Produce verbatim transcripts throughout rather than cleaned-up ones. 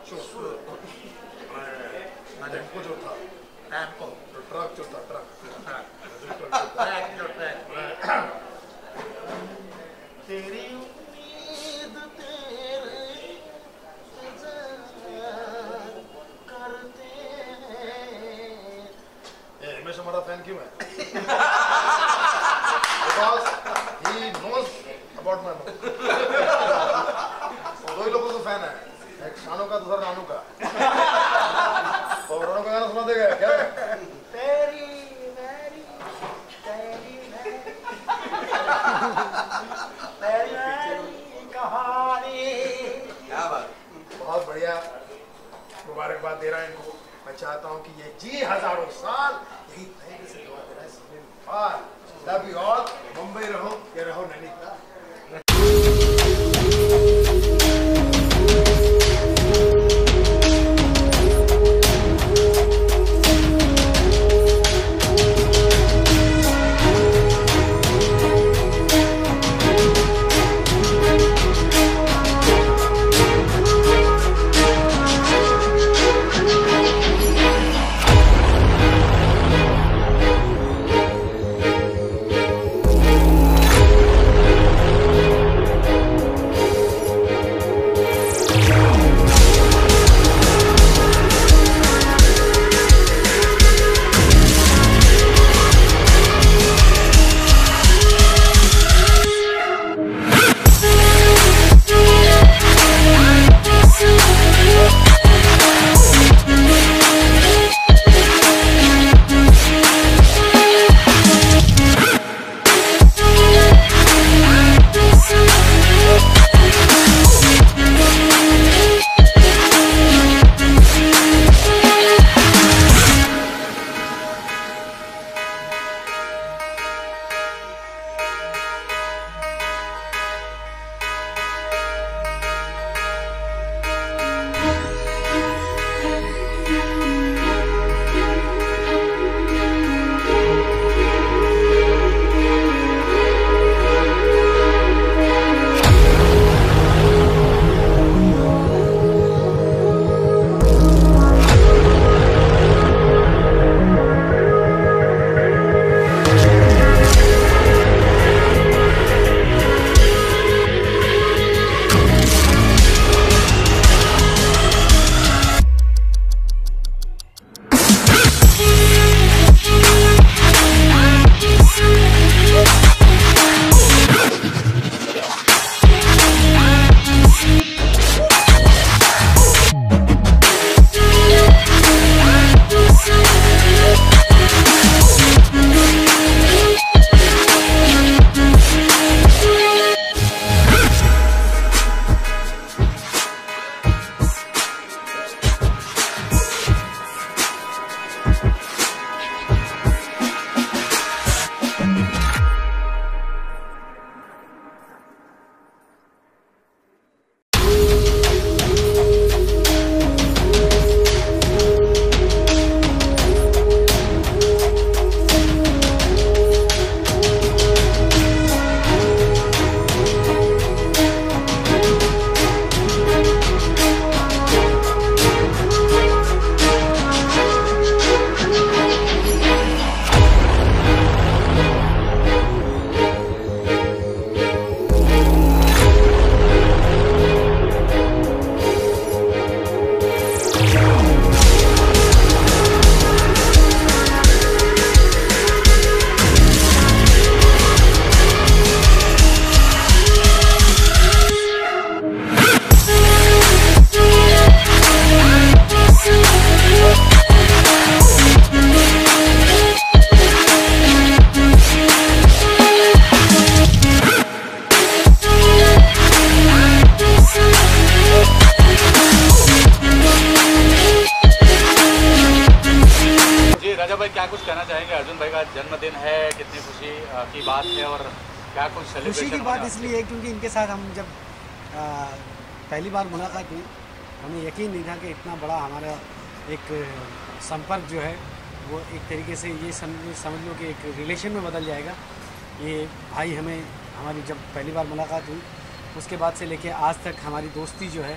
Tempo जो था, tempo जो ट्रक जो था, ट्रक ट्रक जो ट्रक तेरी उम्मीद तेरे करते हैं। हमेशा हमारा फैन क्यों है? Because he knows about my mom. दो ही लोगों का फैन है, एक शानू का, दूसरा रानू का। और रानू का गाना सुना देगा क्या? तेरी मेरी तेरी मेरी तेरी मेरी कहानी। क्या बात, बहुत बढ़िया, मुबारकबाद दे रहा है इनको। मैं चाहता हूँ कि ये जी हजारों साल यही धैर्य से दुआ दे रहा है सबने बार। Love you all. मुंबई रहो या रहो नैनीताल। क्या कुछ कहना चाहेंगे? अर्जुन भाई का जन्मदिन है, कितनी खुशी की बात है और क्या कुछ सेलिब्रेशन? खुशी की बात इसलिए क्योंकि इनके साथ हम जब आ, पहली बार मुलाकात हुई, हमें यकीन नहीं था कि इतना बड़ा हमारा एक संपर्क जो है वो एक तरीके से ये समझ समझ लो कि एक रिलेशन में बदल जाएगा। ये भाई हमें हमारी जब पहली बार मुलाकात हुई उसके बाद से लेके आज तक हमारी दोस्ती जो है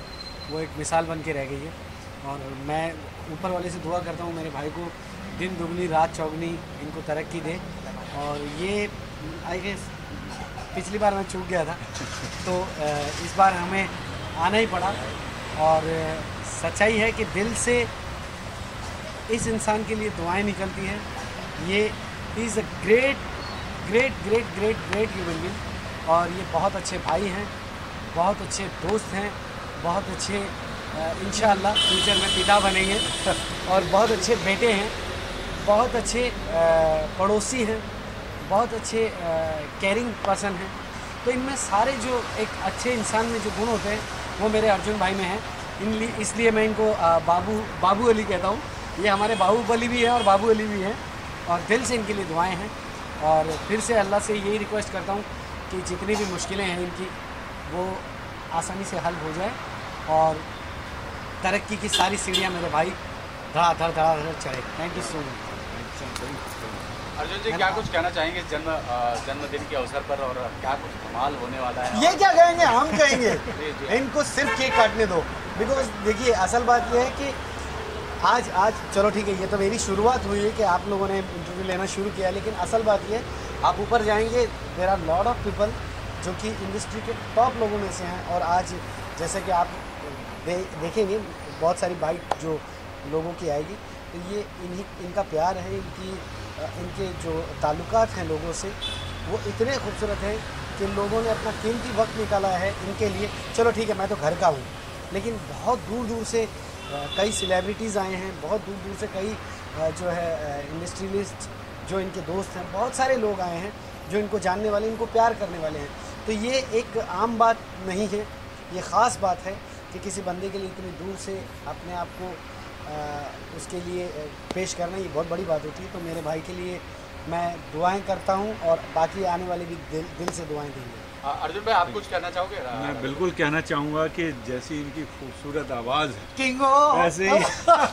वो एक मिसाल बन के रह गई है। और मैं ऊपर वाले से दुआ करता हूँ मेरे भाई को दिन दुगनी रात चौगनी इनको तरक्की दे। और ये आई गेस पिछली बार मैं चूक गया था तो इस बार हमें आना ही पड़ा। और सच्चाई है कि दिल से इस इंसान के लिए दुआएं निकलती हैं। ये is a great great great great great human being. और ये बहुत अच्छे भाई हैं, बहुत अच्छे दोस्त हैं, बहुत अच्छे इंशाअल्लाह फ्यूचर में पिता बनेंगे और बहुत अच्छे बेटे हैं, बहुत अच्छे पड़ोसी हैं, बहुत अच्छे केयरिंग पर्सन हैं। तो इनमें सारे जो एक अच्छे इंसान में जो गुण होते हैं वो मेरे अर्जुन भाई में हैं। इन इसलिए मैं इनको बाबू बाबू अली कहता हूँ। ये हमारे बाहुबली भी हैं और बाबू अली भी हैं और दिल से इनके लिए दुआएं हैं। और फिर से अल्लाह से यही रिक्वेस्ट करता हूँ कि जितनी भी मुश्किलें हैं इनकी वो आसानी से हल हो जाए और तरक्की की सारी सीढ़ियाँ मेरे भाई धड़ाधड़ धड़ाधड़ चढ़े। Thank you so much. Arjun ji क्या कुछ कहना चाहेंगे इस जन्म जन्मदिन के अवसर पर और क्या कुछ धमाल होने वाला है? ये क्या कहेंगे, हम कहेंगे इनको सिर्फ केक काटने दो। बिकॉज देखिए असल बात यह है कि आज आज चलो ठीक है, ये तो मेरी शुरुआत हुई है कि आप लोगों ने इंटरव्यू लेना शुरू किया, लेकिन असल बात ये आप ऊपर जाएंगे there are lot of people जो कि इंडस्ट्री के टॉप लोगों में से हैं। और आज जैसे कि आप दे, देखेंगे बहुत सारी बाइट जो लोगों की आएगी तो ये इन्हीं इनका प्यार है, इनकी इनके जो ताल्लुकात हैं लोगों से वो इतने खूबसूरत हैं कि लोगों ने अपना कीमती वक्त निकाला है इनके लिए। चलो ठीक है मैं तो घर का हूँ, लेकिन बहुत दूर दूर से कई सेलिब्रिटीज़ आए हैं, बहुत दूर दूर से कई जो है इंडस्ट्रियलिस्ट जो इनके दोस्त हैं, बहुत सारे लोग आए हैं जो इनको जानने वाले, इनको प्यार करने वाले हैं। तो ये एक आम बात नहीं है, ये ख़ास बात है कि किसी बंदे के लिए इतनी दूर से अपने आप को आ, उसके लिए पेश करना ये बहुत बड़ी बात होती है। तो मेरे भाई के लिए मैं दुआएं करता हूं और बाकी आने वाले भी दिल, दिल से दुआएं देंगे। अर्जुन भाई आप कुछ कहना चाहोगे? मैं बिल्कुल कहना चाहूँगा कि जैसी इनकी खूबसूरत आवाज़ है किंगो वैसे ही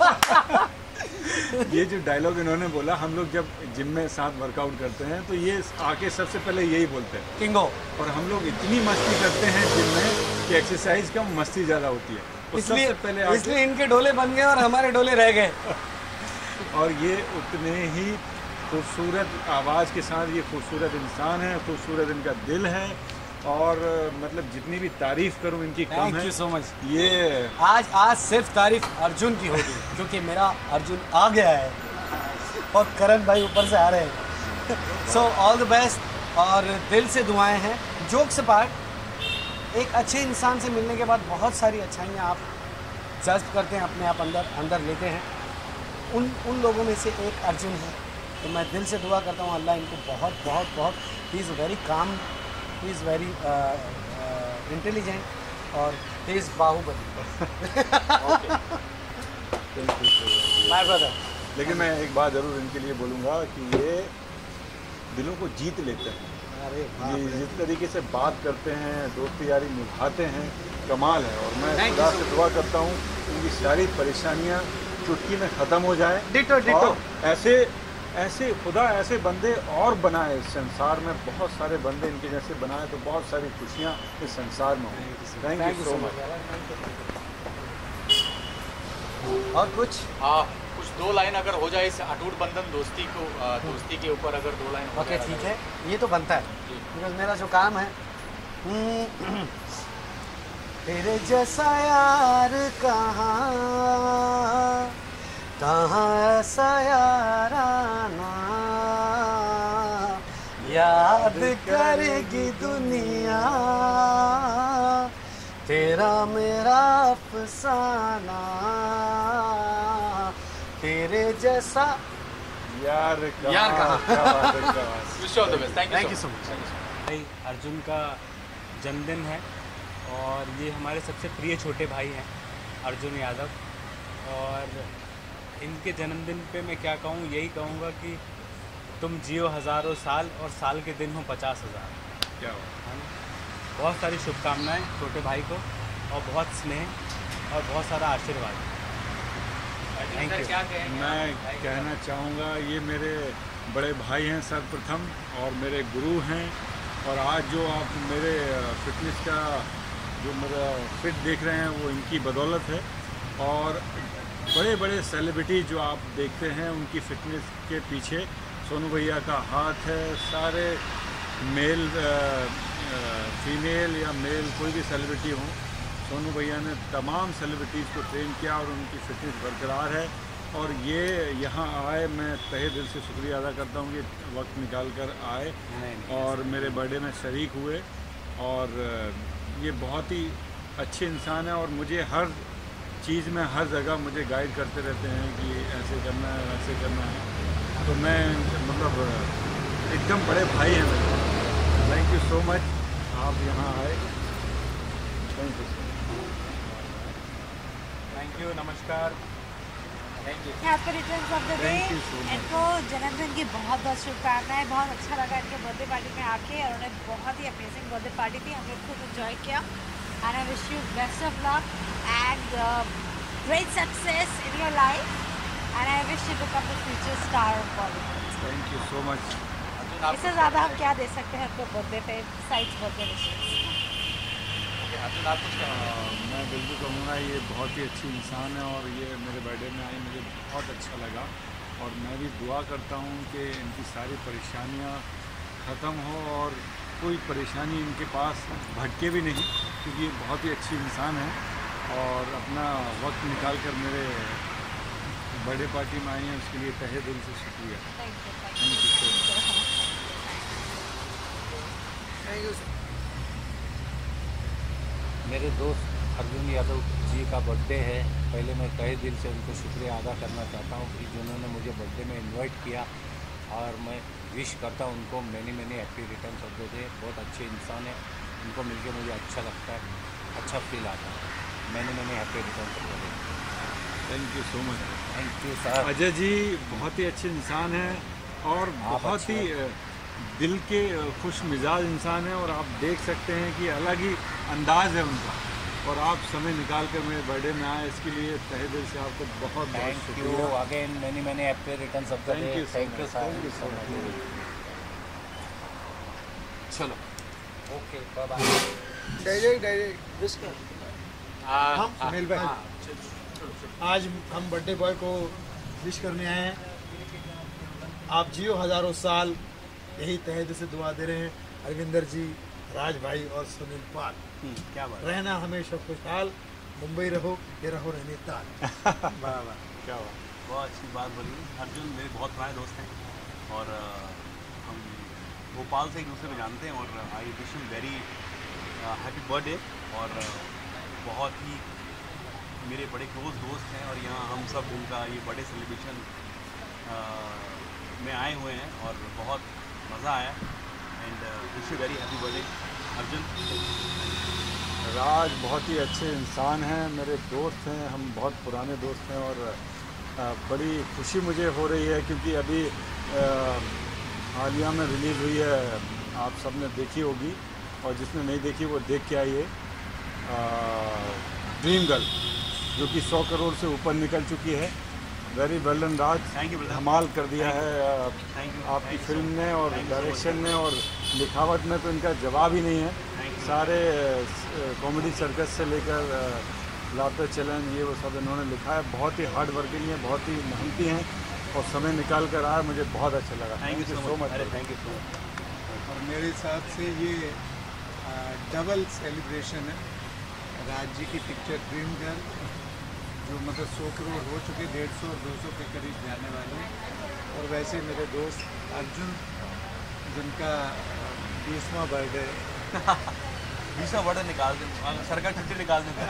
ये जो डायलॉग इन्होंने बोला, हम लोग जब जिम में साथ वर्कआउट करते हैं तो ये आके सबसे पहले यही बोलते हैं किंगो। और हम लोग इतनी मस्ती करते हैं जिम में कि एक्सरसाइज कम मस्ती ज़्यादा होती है। इसलिए पहले इसलिए इनके डोले बन गए और हमारे डोले रह गए। और ये उतने ही खूबसूरत आवाज़ के साथ ये खूबसूरत इंसान है, खूबसूरत इनका दिल है और मतलब जितनी भी तारीफ़ करूं इनकी कम है। Thank you so much. ये आज आज सिर्फ तारीफ अर्जुन की होगी क्योंकि मेरा अर्जुन आ गया है और करण भाई ऊपर से आ रहे हैं। सो ऑल द बेस्ट और दिल से दुआएं हैं। जोक से पार्ट, एक अच्छे इंसान से मिलने के बाद बहुत सारी अच्छाइयाँ आप जज्ब करते हैं, अपने आप अंदर अंदर लेते हैं। उन उन लोगों में से एक अर्जुन है। तो मैं दिल से दुआ करता हूँ अल्लाह इनको बहुत बहुत बहुत he is very calm, he is very intelligent और he is Baahubali my brother. लेकिन मैं एक बात ज़रूर इनके लिए बोलूँगा कि ये दिलों को जीत लेते हैं। अरे ये जिस तरीके से बात करते हैं, दोस्ती यारी निभाते हैं, कमाल है। और मैं खुदा से दुआ करता हूँ इनकी सारी परेशानियाँ चुटकी में ख़त्म हो जाए। Ditto ditto. ऐसे ऐसे खुदा ऐसे बंदे और बनाए इस संसार में, बहुत सारे बंदे इनके जैसे बनाए तो बहुत सारी खुशियाँ इस संसार में हों। Thank you so much. और कुछ हाँ, कुछ दो लाइन अगर हो जाए इस अटूट बंधन दोस्ती को दोस्ती के ऊपर अगर दो लाइन ओके ठीक है, ये तो बनता है बिकॉज मेरा जो काम है तेरे जैसा यार कहाँ कहाँ ऐसा याराना याद करेगी दुनिया तेरा मेरा अफसाना तेरे जैसा यार कहाँ, यार कहाँ। क्या बात है, क्या बात है। Wish you all the best. Thank thank you you so so much. Much. भाई अर्जुन का जन्मदिन है और ये हमारे सबसे प्रिय छोटे भाई हैं अर्जुन यादव। और इनके जन्मदिन पे मैं क्या कहूँ, यही कहूँगा कि तुम जियो हज़ारों साल और साल के दिन हो पचास हज़ार। क्या बात है ना। बहुत सारी शुभकामनाएं छोटे भाई को और बहुत स्नेह और बहुत सारा आशीर्वाद। Thank you. क्या कहेंगे? मैं कहना चाहूँगा ये मेरे बड़े भाई हैं सर्वप्रथम और मेरे गुरु हैं। और आज जो आप मेरे फिटनेस का जो मेरा फिट देख रहे हैं वो इनकी बदौलत है। और बड़े बड़े सेलिब्रिटी जो आप देखते हैं उनकी फिटनेस के पीछे सोनू भैया का हाथ है। सारे मेल फीमेल या मेल कोई भी सेलिब्रिटी हो, सोनू भैया ने तमाम सेलिब्रिटीज़ को ट्रेन किया और उनकी फिटनेस बरकरार है। और ये यहाँ आए, मैं तहे दिल से शुक्रिया अदा करता हूँ कि वक्त निकाल कर आए और मेरे बर्थडे में शरीक हुए। और ये बहुत ही अच्छे इंसान है और मुझे हर चीज़ में हर जगह मुझे गाइड करते रहते हैं कि ऐसे करना है वैसे करना है। तो मैं मतलब एकदम बड़े भाई हैं मेरे। थैंक यू सो मच, आप यहाँ आए, थैंक यू थैंक यू, नमस्कार। Happy returns of the day. इनको जन्मदिन की बहुत बहुत शुभकामनाएं। बहुत अच्छा लगा इनके बर्थडे पार्टी में आके और उन्हें बहुत ही अमेजिंग बर्थडे पार्टी थी, हमने खूब एंजॉय किया। And I wish you best of luck and great success in your life and I wish you become the future star of Bollywood. Thank you so much. इससे ज़्यादा हम क्या दे सकते हैं आपके बर्थडे पे साइड्स बर्थडे विशेस? मैं बिल्कुल कहूँगा ये बहुत ही अच्छी इंसान है और ये मेरे बर्थडे में आई, मुझे बहुत अच्छा लगा। और मैं भी दुआ करता हूँ कि इनकी सारी परेशानियाँ ख़त्म हो और कोई परेशानी इनके पास भटके भी नहीं, क्योंकि ये बहुत ही अच्छी इंसान है और अपना वक्त निकाल कर मेरे बर्थडे पार्टी में आई हैं, उसके लिए तहे दिल से शुक्रिया। Thank you so much. Thank you. मेरे दोस्त अर्जुन यादव जी का बर्थडे है। पहले मैं तहे दिल से उनको शुक्रिया अदा करना चाहता हूँ कि जिन्होंने मुझे बर्थडे में इनवाइट किया और मैं विश करता हूँ उनको many many happy returns of the day. बहुत अच्छे इंसान है, उनको मिलकर मुझे अच्छा लगता है, अच्छा फील आता है। Many many happy returns of the day. Thank you so much. Thank you sir. Ajay ji बहुत ही अच्छे इंसान हैं और बहुत ही दिल के खुश मिजाज इंसान है और आप देख सकते हैं कि अलग ही अंदाज़ है उनका। और आप समय निकाल कर मेरे बर्थडे में आए, इसके लिए तहे दिल से आपको बहुत बहुत thank you again, many many happy returns of the day. Thank you thank you so much. चलो okay, bye bye. Direct direct wish कर। हम सुनील भाई आज हम बर्थडे बॉय को विश करने आए हैं। आप जियो हजारों साल, यही तहे दिल से दुआ दे रहे हैं। अरविंदर जी, राज भाई और सुनील पाल, क्या बात, रहना हमेशा खुशहाल। मुंबई रहो ये रहो नैनीताल। वाह वाह, क्या बात, बहुत अच्छी बात बोली। अर्जुन मेरे बहुत पुराने दोस्त हैं और अ, हम भोपाल से एक दूसरे को जानते हैं और I wish you very happy birthday. और अ, बहुत ही मेरे बड़े क्लोज दोस्त हैं और यहाँ हम सब उनका ये बर्थडे सेलिब्रेशन में आए हुए हैं और बहुत मज़ा आया। And wish you very happy birthday Arjun. Raj बहुत ही अच्छे इंसान हैं, मेरे दोस्त हैं, हम बहुत पुराने दोस्त हैं और आ, बड़ी खुशी मुझे हो रही है क्योंकि अभी हालिया में रिलीज़ हुई है, आप सब ने देखी होगी और जिसने नहीं देखी वो देख के आइए। ड्रीम गर्ल जो कि सौ करोड़ से ऊपर निकल चुकी है। Very well done Raj, thank you, धमाल कर दिया है थैंक यू आपकी फिल्म ने और डायरेक्शन में और लिखावट में तो इनका जवाब ही नहीं है। सारे कॉमेडी सर्कस से लेकर लाफ्टर चैलेंज ये वो सब इन्होंने लिखा है। बहुत ही हार्ड वर्किंग है, बहुत ही मेहनती हैं और समय निकाल कर आया, मुझे बहुत अच्छा लगा। Thank you so much. Thank you so much. और मेरे हिसाब से ये डबल सेलिब्रेशन है। राज जी की पिक्चर ड्रीम गर्ल जो मतलब सौ करोड़ हो चुके, डेढ़ सौ और दो सौ के करीब जाने वाले हैं। और वैसे मेरे दोस्त अर्जुन जिनका बीसवां बर्थडे बीसवां बर्थडे निकाल दें, सरकार छुट्टी निकाल दें।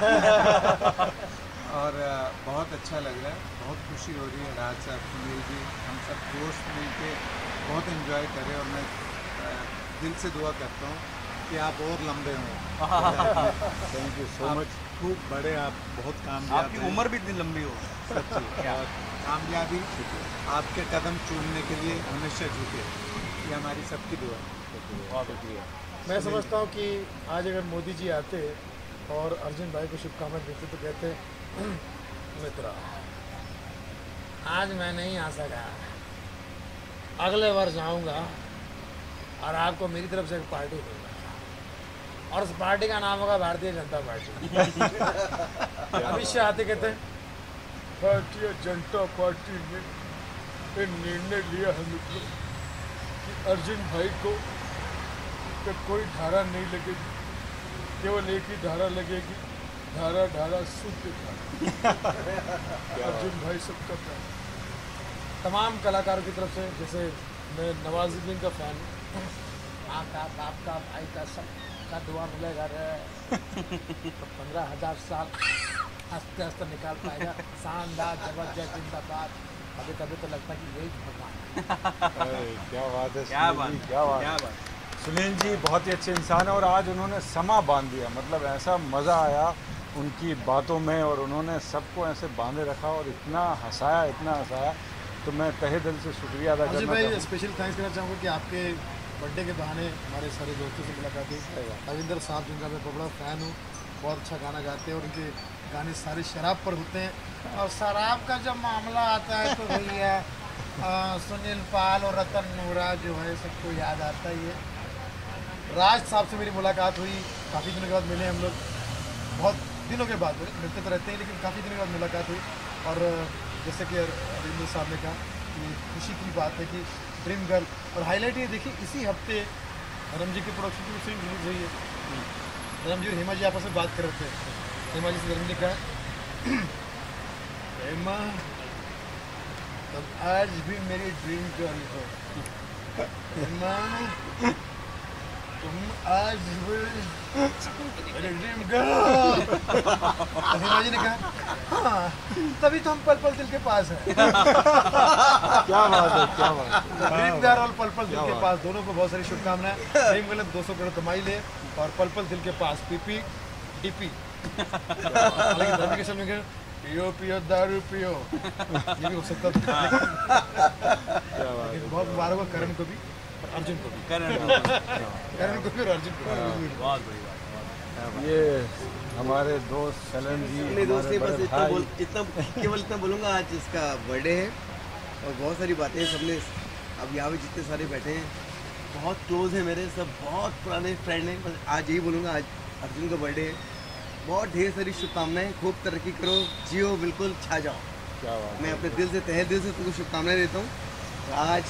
और बहुत अच्छा लग रहा है, बहुत खुशी हो रही है। राज साहब, सुनील जी, हम सब दोस्त मिल के बहुत एंजॉय करें और मैं दिल से दुआ करता हूँ कि आप और लंबे हों। Thank you so much. खूब बड़े आप, बहुत कामयाब। आपकी उम्र भी इतनी लंबी हो सच्ची और कामयाबी आपके कदम चूमने के लिए हमेशा झुके, ये हमारी सबकी दुआ है। बहुत शुक्रिया। मैं समझता हूँ कि आज अगर मोदी जी आते और अर्जुन भाई को शुभकामनाएं देते तो कहते मित्रा आज मैं नहीं आ सका, अगले वर्ष आऊँगा और आपको मेरी तरफ से एक पार्टी दूंगा। और उस पार्टी का नाम होगा भारतीय जनता पार्टी। अमित शाह आते कहते हैं भारतीय जनता पार्टी ने एक निर्णय लिया है मित्रों कि अर्जुन भाई को कि कोई धारा नहीं लगेगी, केवल एक ही धारा लगेगी, धारा धारा शुद्ध धारा। अर्जुन भाई सबका प्यार। तमाम कलाकारों की तरफ से, जैसे मैं नवाजुद्दीन का फैन हूँ, माँ का, बाप का, भाई का, सब का दुआ मिलेगा रे तो पंद्रह हजार साल हंसते हंसते निकाल पाएगा। शानदार, जबरदस्त, जिंदाबाद। कभी कभी तो लगता है कि यही भगवान। क्या बात है क्या सुनील बात जी, क्या बात क्या है। बात सुनील जी बहुत ही अच्छे इंसान है और आज उन्होंने समा बांध दिया, मतलब ऐसा मज़ा आया उनकी बातों में और उन्होंने सबको ऐसे बांधे रखा और इतना हंसाया, इतना हंसाया। तो मैं तहे दिल से शुक्रिया अदा मुझे करना भाई चाहूँगा। स्पेशल थैंक्स करना चाहूँगा कि आपके बर्थडे के बहाने हमारे सारे दोस्तों से मुलाकात हुई। रविंदर साहब जिनका मैं बड़ा फ़ैन हूँ, बहुत अच्छा गाना गाते हैं और उनके गाने सारे शराब पर होते हैं। और शराब का जब मामला आता है तो भैया सुनील पाल और रतन नूरा जो है सबको याद आता ही है। राज साहब से मेरी मुलाकात हुई, काफ़ी दिनों के बाद मिले हम लोग, बहुत दिनों के बाद मिलते तो रहते हैं लेकिन काफ़ी दिनों के बाद मुलाकात हुई। और जैसे कि रविंद्र साहब ने कहा कि खुशी की बात है कि ड्रीम गर्ल, और हाईलाइट ये देखिए इसी हफ्ते धर्म जी की प्रोडक्शन की फिल्म रिलीज हुई है। धर्म जी और हेमा जी आपस में बात कर रहे थे। हेमा जी से धर्म जी कहा, हेमा तुम आज भी मेरी ड्रीम गर्ल हो। हेमा तुम आज भी मेरी ड्रीम गर्ल। हेमा जी ने कहा, हाँ तभी तो हम पल पल दिल के पास हैं। क्या बात है, क्या बात है। ड्रीम गर्ल और पल पल दिल के पास दोनों को बहुत सारी शुभकामनाएं। ड्रीम गर्ल दो सौ करोड़ कमाई ले और पल पल दिल के पास पीपी डीपी। हालांकि धर्म के समय में पियो पियो दारू पियो ये भी हो सकता था, लेकिन बहुत मुबारक हो करण को भी और अर्जुन को भी। करण करण को भी और अर्जुन को भी। बहुत बड़ी बात। ये हमारे दोस्त शलन जी, अपने दोस्त हमारे से बस बड़े इतना भाई। बोल इतना केवल इतना बोलूँगा, आज इसका बर्थडे है और बहुत सारी बातें सबने, अब यहाँ पे जितने सारे बैठे हैं बहुत क्लोज हैं मेरे, सब बहुत पुराने फ्रेंड हैं। बस आज यही बोलूँगा, आज अर्जुन का बर्थडे है, बहुत ढेर सारी शुभकामनाएं, खूब तरक्की करो, जियो, बिल्कुल छा जाओ। क्या बात मैं अपने दिल से, तहे दिल से तुमको शुभकामनाएं देता हूँ। तो आज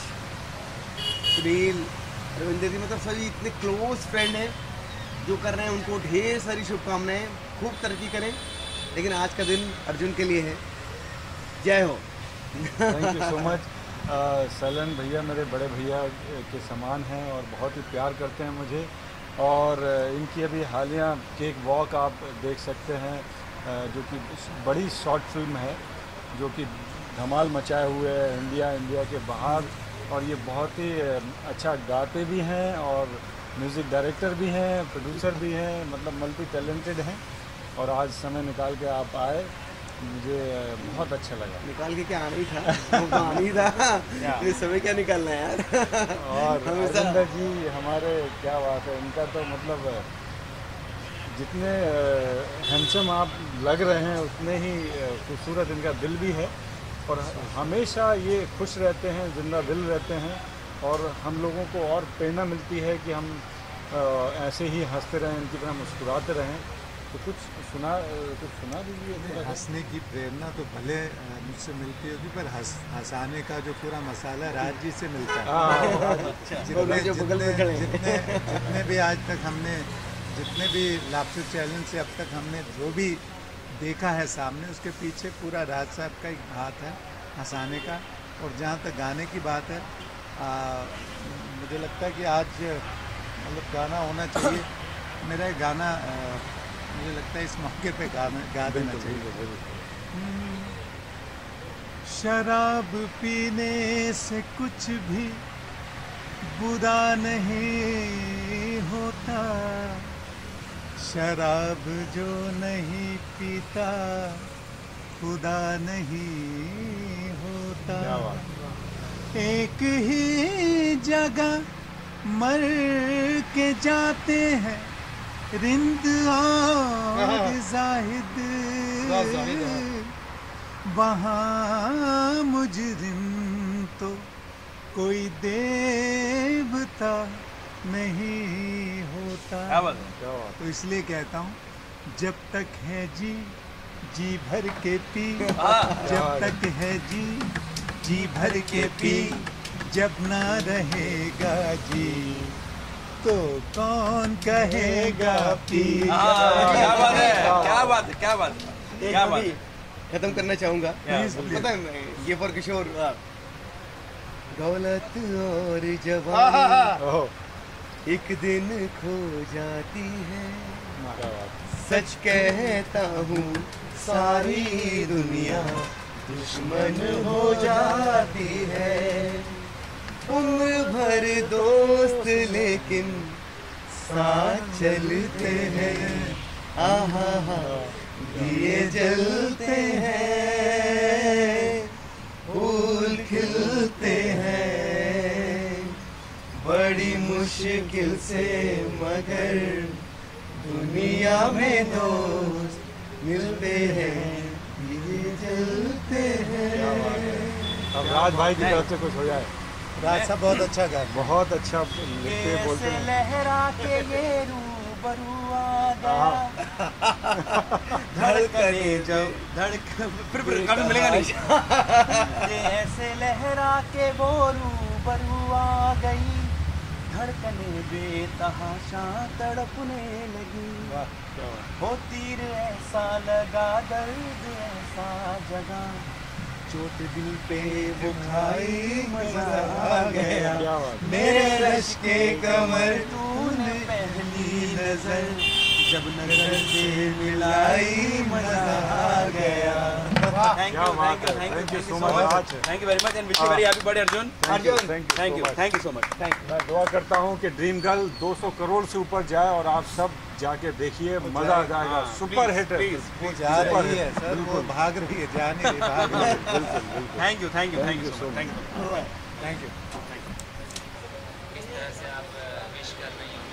सुनील, रविंदर जी, मतलब सभी इतने क्लोज फ्रेंड हैं जो कर रहे हैं, उनको ढेर सारी शुभकामनाएं, खूब तरक्की करें। लेकिन आज का दिन अर्जुन के लिए है। जय हो। Thank you so much. सलन भैया मेरे बड़े भैया के समान हैं और बहुत ही प्यार करते हैं मुझे। और इनकी अभी हालिया केक वॉक आप देख सकते हैं, जो कि बड़ी शॉर्ट फिल्म है जो कि धमाल मचाए हुए है इंडिया इंडिया के बाहर। और ये बहुत ही अच्छा गाते भी हैं और म्यूज़िक डायरेक्टर भी हैं, प्रोड्यूसर भी हैं, मतलब मल्टी टैलेंटेड हैं। और आज समय निकाल के आप आए, मुझे बहुत अच्छा लगा। निकाल के क्या आना ही था, वो तो आना ही था, ये समय क्या निकालना है यार। और रविंदर जी हमारे, क्या बात है, इनका तो मतलब जितने हैंडसम आप लग रहे हैं उतने ही खूबसूरत इनका दिल भी है। और हमेशा ये खुश रहते हैं, जिंदा दिल रहते हैं और हम लोगों को और प्रेरणा मिलती है कि हम ऐसे ही हंसते रहें, इनकी तरह मुस्कुराते रहें। तो कुछ सुना कुछ सुना दीजिए। हंसने की प्रेरणा तो भले मुझसे मिलती होगी, पर हंस हंसाने का जो पूरा मसाला राज जी से मिलता है। जितने जितने जितने जितने भी आज तक हमने, जितने भी लापसी चैलेंज से अब तक हमने जो भी देखा है सामने, उसके पीछे पूरा राज साहब का एक हाथ है हंसाने का। और जहाँ तक गाने की बात है, आ, मुझे लगता है कि आज मतलब गाना होना चाहिए। मेरा एक गाना आ, मुझे लगता है इस मौके पे गाना गा देना चाहिए। शराब पीने से कुछ भी बुरा नहीं होता, शराब जो नहीं पीता खुदा नहीं होता। एक ही जगह मर के जाते हैं रिंद और जाहिद, वहाँ मुजरिम तो कोई देवता नहीं होता। क्या बात है, क्या बात। तो इसलिए कहता हूँ, जब तक है जी जी भर के पी, जब तक है जी जी भर के पी, जब ना रहेगा जी तो कौन कहेगा पी। क्या बात है, क्या बात है, क्या बात है, क्या बात है। खत्म करना चाहूंगा, पता है ये फॉर किशोर। दौलत और जवानी एक दिन खो जाती है, सच कहता हूँ सारी दुनिया दुश्मन हो जाती है। उम्र भर दोस्त लेकिन साथ चलते हैं, आहा हा दिए जलते हैं, फूल खिलते हैं, बड़ी मुश्किल से मगर दुनिया में दोस्त मिलते हैं, दिए जलते हैं। अब राज भाई की तरफ से कुछ हो जाए। राज साहब बहुत अच्छा गा, बहुत अच्छा लिखते बोलते हैं। लहरा के ये रूबरू आ गया, धड़कने जब धड़कन फिर फिर काफी मिलेगा नहीं। ऐसे लहरा के वो रूबरू आ गई, धड़कने बेतहाशा तड़पने लगी, वो तीर ऐसा लगा दर्द ऐसा जगा, चोट दिल पे वो खाई मजा आ गया, मेरे रश के कमर तूने पहली नजर जब नजर से मिलाई मजा आ गया। Thank you, thank you, thank you so much, thank you very much and wish you very happy birthday Arjun. Arjun thank you, thank you so much, thank you. मैं दुआ करता हूँ कि ड्रीम गर्ल दो सौ करोड़ से ऊपर जाए और आप सब जाके देखिए, मजा आ जाएगा। सुपर हिट है, वो जा रही है सर, वो भाग रही है, जा नहीं रही, भाग रही है। Thank you, thank you, thank you so much, thank you, thank you. किस तरह से आप विश कर रही हैं?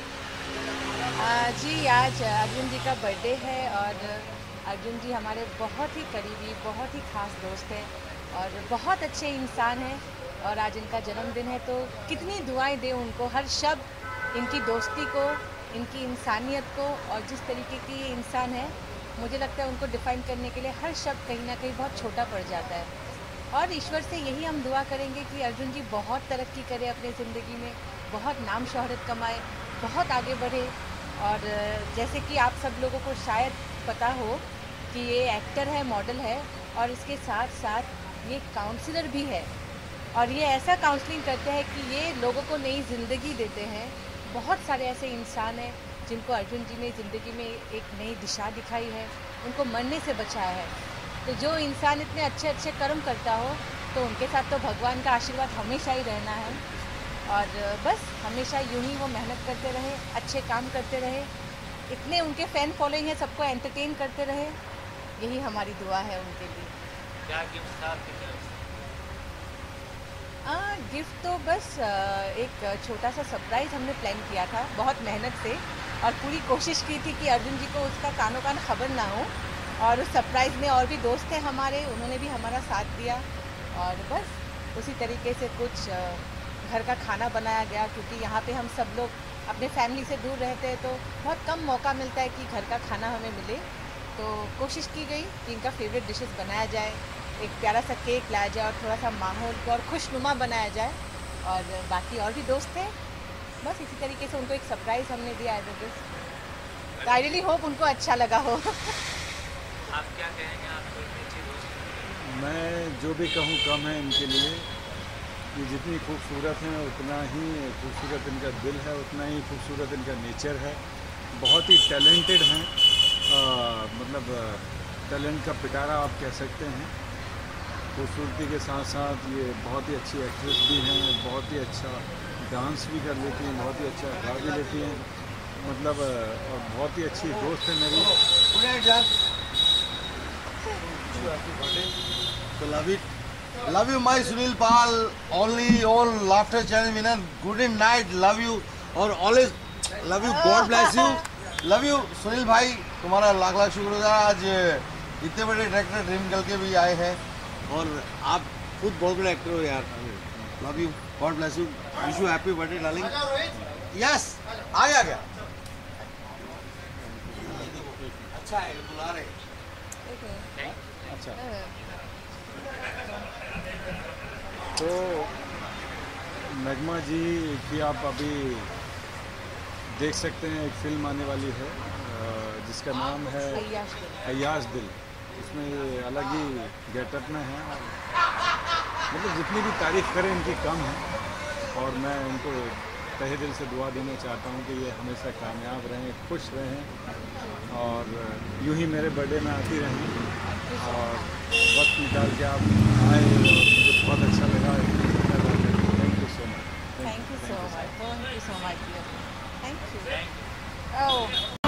जी आज अर्जुन जी का बर्थडे है और अर्जुन जी हमारे बहुत ही करीबी, बहुत ही खास दोस्त हैं और बहुत अच्छे इंसान हैं और आज इनका जन्मदिन है तो कितनी दुआएं दें उनको, हर शब्द इनकी दोस्ती को, इनकी इंसानियत को और जिस तरीके की ये इंसान है, मुझे लगता है उनको डिफ़ाइन करने के लिए हर शब्द कहीं ना कहीं बहुत छोटा पड़ जाता है। और ईश्वर से यही हम दुआ करेंगे कि अर्जुन जी बहुत तरक्की करें अपनी ज़िंदगी में, बहुत नाम शोहरत कमाए, बहुत आगे बढ़े। और जैसे कि आप सब लोगों को शायद पता हो कि ये एक्टर है, मॉडल है और इसके साथ साथ ये काउंसलर भी है और ये ऐसा काउंसलिंग करते हैं कि ये लोगों को नई ज़िंदगी देते हैं। बहुत सारे ऐसे इंसान हैं जिनको अर्जुन जी ने ज़िंदगी में एक नई दिशा दिखाई है, उनको मरने से बचाया है। तो जो इंसान इतने अच्छे अच्छे कर्म करता हो तो उनके साथ तो भगवान का आशीर्वाद हमेशा ही रहना है और बस हमेशा यूं ही वो मेहनत करते रहे, अच्छे काम करते रहे, इतने उनके फ़ैन फॉलोइंग है, सबको एंटरटेन करते रहे, यही हमारी दुआ है उनके लिए। क्या गिफ्ट था आपकी तरफ से? हाँ, गिफ्ट तो बस एक छोटा सा सरप्राइज़ हमने प्लान किया था बहुत मेहनत से और पूरी कोशिश की थी कि अर्जुन जी को उसका कानो कान खबर ना हो और उस सरप्राइज़ में और भी दोस्त थे हमारे, उन्होंने भी हमारा साथ दिया और बस उसी तरीके से कुछ घर का खाना बनाया गया क्योंकि यहाँ पे हम सब लोग अपने फैमिली से दूर रहते हैं तो बहुत कम मौका मिलता है कि घर का खाना हमें मिले। तो कोशिश की गई कि इनका फेवरेट डिशेस बनाया जाए, एक प्यारा सा केक लाया जाए और थोड़ा सा माहौल को और खुशनुमा बनाया जाए और बाकी और भी दोस्त थे, बस इसी तरीके से उनको एक सरप्राइज़ हमने दिया as a gift. I really hope उनको अच्छा लगा हो। आप क्या कहेंगे आपको इतनी अच्छी दोस्त? मैं जो भी कहूँ कम है इनके लिए, ये जितनी खूबसूरत हैं उतना ही खूबसूरत इनका दिल है, उतना ही खूबसूरत इनका नेचर है, बहुत ही टैलेंटेड हैं, मतलब टैलेंट का पिटारा आप कह सकते हैं। खूबसूरती के साथ साथ ये बहुत ही अच्छी एक्ट्रेस भी हैं, बहुत ही अच्छा डांस भी कर लेती हैं, बहुत ही अच्छा गा भी लेती हैं, मतलब और बहुत ही अच्छी दोस्त है मेरी। So love it. Love you, my Sunil Pal. Only all laughter channel winner. Good night. Love you. और always love you. God bless you. Love you, Sunil भाई. तुम्हारा लाख लाख शुक्रिया. आज इतने बड़े डायरेक्टर ड्रीम गर्ल के भी आए हैं और आप खुद बहुत बड़े एक्टर हो यार. Love you. God bless you. Wish you happy birthday, darling. Yes आ गया गया अच्छा है बुला रहे अच्छा तो नगमा जी की आप अभी देख सकते हैं, एक फिल्म आने वाली है जिसका नाम है अय्याश दिल। इसमें ये अलग ही गेटअप में है, मतलब जितनी भी तारीफ़ करें इनकी कम है। और मैं इनको तहे दिल से दुआ देना चाहता हूँ कि ये हमेशा कामयाब रहें, खुश रहें और यूं ही मेरे बर्थडे में आती रहें। और वक्त निकाल के आप आए और मुझे बहुत अच्छा लगा। Thank you so much. Thank you so much. Thank you so much. Thank you. Oh.